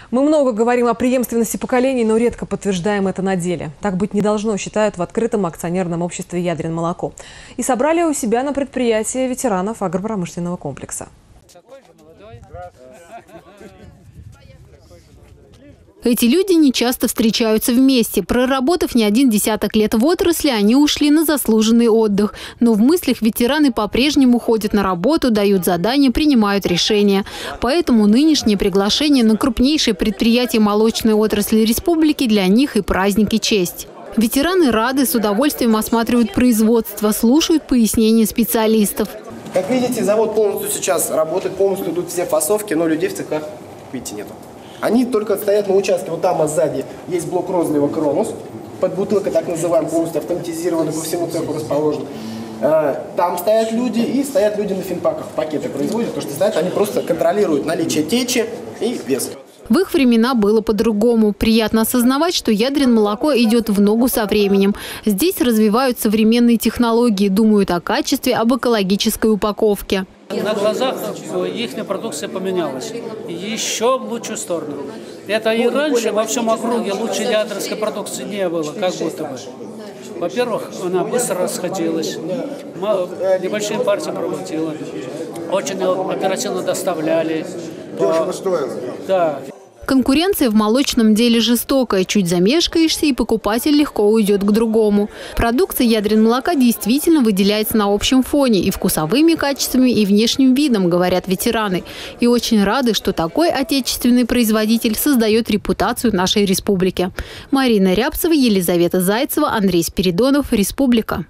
Мы много говорим о преемственности поколений, но редко подтверждаем это на деле. Так быть не должно, считают в открытом акционерном обществе «Ядрин-молоко». И собрали у себя на предприятии ветеранов агропромышленного комплекса. Эти люди не часто встречаются вместе. Проработав не один десяток лет в отрасли, они ушли на заслуженный отдых. Но в мыслях ветераны по-прежнему ходят на работу, дают задания, принимают решения. Поэтому нынешнее приглашение на крупнейшее предприятие молочной отрасли республики для них и праздник, и честь. Ветераны рады, с удовольствием осматривают производство, слушают пояснения специалистов. Как видите, завод полностью сейчас работает, полностью идут все фасовки, но людей в цехах, видите, нету. Они только стоят на участке, вот там, а сзади есть блок розлива «Кронус», под бутылкой, так называемый, полностью автоматизированный, по всему цеху расположен. Там стоят люди, и стоят люди на финпаках, пакеты производят, потому что стоят, они просто контролируют наличие течи и вес. В их времена было по-другому. Приятно осознавать, что Ядрин-молоко идет в ногу со временем. Здесь развивают современные технологии, думают о качестве, об экологической упаковке. На глазах их продукция поменялась. Еще в лучшую сторону. Это и раньше во всем округе лучшей ядринской продукции не было, как будто бы. Во-первых, она быстро расходилась, небольшие партии проводила, очень оперативно доставляли. Дешево стоило. Да. Конкуренция в молочном деле жестокая. Чуть замешкаешься, и покупатель легко уйдет к другому. Продукция Ядрин-молока действительно выделяется на общем фоне и вкусовыми качествами, и внешним видом, говорят ветераны. И очень рады, что такой отечественный производитель создает репутацию нашей республики. Марина Рябцева, Елизавета Зайцева, Андрей Спиридонов. Республика.